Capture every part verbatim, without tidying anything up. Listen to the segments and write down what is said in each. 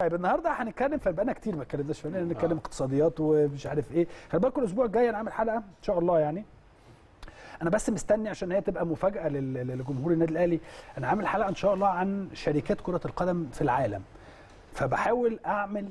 طيب النهارده هنتكلم فبقالنا كتير ما اتكلمناش فينا نتكلم اقتصاديات ومش عارف ايه. خلي بالكم الاسبوع الجاي انا عامل حلقه ان شاء الله يعني. انا بس مستني عشان هي تبقى مفاجاه لجمهور النادي الاهلي. انا عامل حلقه ان شاء الله عن شركات كره القدم في العالم. فبحاول اعمل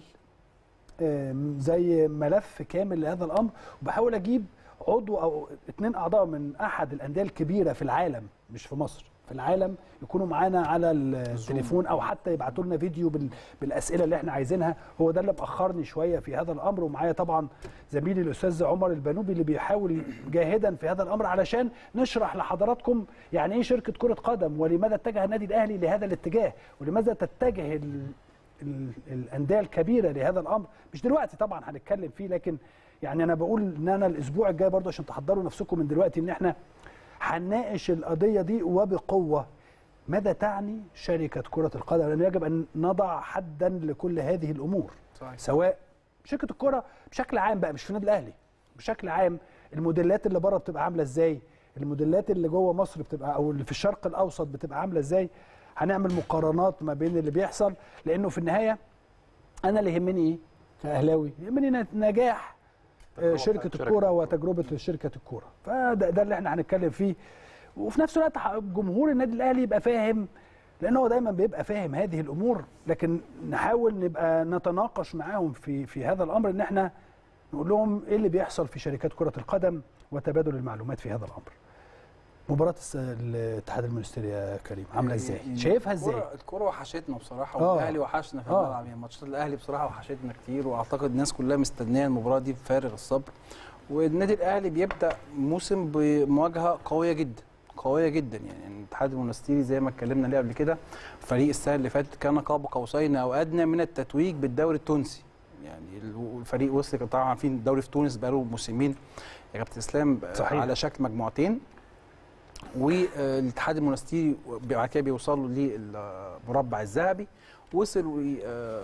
زي ملف كامل لهذا الامر، وبحاول اجيب عضو او اثنين اعضاء من احد الانديه الكبيره في العالم، مش في مصر، في العالم، يكونوا معانا على التليفون او حتى يبعتوا لنا فيديو بالاسئله اللي احنا عايزينها. هو ده اللي مأخرني شويه في هذا الامر. ومعايا طبعا زميلي الاستاذ عمر البنوبي اللي بيحاول جاهدا في هذا الامر علشان نشرح لحضراتكم يعني ايه شركه كره قدم، ولماذا اتجه النادي الاهلي لهذا الاتجاه، ولماذا تتجه ال الانديه الكبيره لهذا الامر. مش دلوقتي طبعا هنتكلم فيه، لكن يعني انا بقول ان انا الاسبوع الجاي برضه عشان تحضروا نفسكم من دلوقتي ان احنا هنناقش القضيه دي وبقوه. ماذا تعني شركه كره القدم؟ لان يجب ان نضع حدا لكل هذه الامور. صحيح. سواء شركه الكره بشكل عام بقى، مش في النادي الاهلي، بشكل عام الموديلات اللي بره بتبقى عامله ازاي، الموديلات اللي جوه مصر بتبقى او اللي في الشرق الاوسط بتبقى عامله ازاي. هنعمل مقارنات ما بين اللي بيحصل، لانه في النهايه انا اللي يهمني ايه كاهلاوي؟ يهمني نجاح شركه الكوره وتجربه شركه الكوره. فده ده اللي احنا هنتكلم فيه. وفي نفس الوقت جمهور النادي الاهلي يبقى فاهم، لان هو دايما بيبقى فاهم هذه الامور، لكن نحاول نبقى نتناقش معاهم في في هذا الامر، ان احنا نقول لهم ايه اللي بيحصل في شركات كره القدم وتبادل المعلومات في هذا الامر. مباراة الاتحاد المونستيري يا كريم عامله ازاي؟ شايفها ازاي؟ الكوره وحشتنا بصراحه، والاهلي وحشنا في الملعب. يعني ماتشات الاهلي بصراحه وحشتنا كتير، واعتقد الناس كلها مستنيه المباراه دي بفارغ الصبر. والنادي الاهلي بيبدا موسم بمواجهه قويه جدا قويه جدا. يعني الاتحاد المونستيري زي ما اتكلمنا عليه قبل كده، فريق السنه اللي فاتت كان قاب قوسين او ادنى من التتويج بالدوري التونسي. يعني الفريق وصل، طبعا عارفين الدوري في تونس بقاله موسمين يا كابتن اسلام على شكل مجموعتين، والاتحاد المونستيري بعد كده بيوصلوا للمربع الذهبي. وصل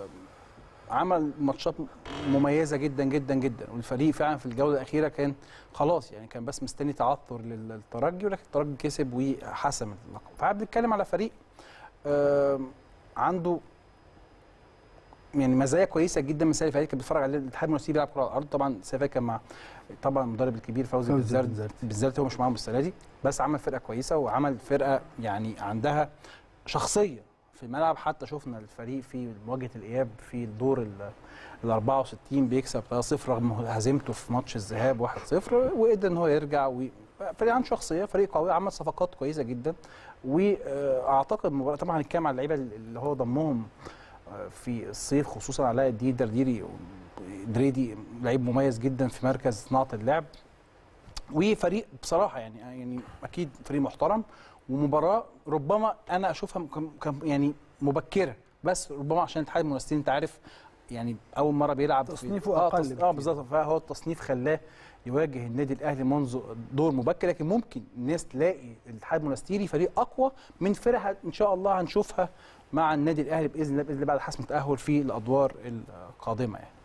عمل ماتشات مميزه جدا جدا جدا، والفريق فعلا في الجوله الاخيره كان خلاص يعني كان بس مستني تعثر للترجي، ولكن الترجي كسب وحسم اللقب. فبنتكلم على فريق عنده يعني مزايا كويسه جدا. من السنه اللي فاتت كان بيتفرج على الاتحاد المونستيري بيلعب كره على الارض. طبعا السنه اللي فاتت كان مع طبعا المدرب الكبير فوزي بالزرد، بالذات هو مش معاهم السنه دي، بس عمل فرقه كويسه وعمل فرقه يعني عندها شخصيه في الملعب. حتى شفنا الفريق في مواجهه الاياب في الدور ال أربعة وستين بيكسب ثلاثة صفر رغم هزيمته في ماتش الذهاب واحد صفر، وقدر ان هو يرجع. فريق عنده شخصيه، فريق قوي، عمل صفقات كويسه جدا. واعتقد المباراه طبعا هنتكلم على اللعيبه اللي هو ضمهم في الصيف، خصوصا علاء الدين درديري دريدي، لعيب مميز جدا في مركز صناعه اللعب. وفريق بصراحه يعني يعني اكيد فريق محترم، ومباراه ربما انا اشوفها يعني مبكره، بس ربما عشان الاتحاد المونستيري انت عارف يعني اول مره بيلعب تصنيفه اه اقل اه بالظبط، فهو التصنيف خلاه يواجه النادي الاهلي منذ دور مبكر. لكن ممكن الناس تلاقي الاتحاد المونستيري فريق اقوى من فرقه ان شاء الله هنشوفها مع النادي الاهلي باذن الله باذن الله بعد حسم التاهل في الادوار القادمه يعني.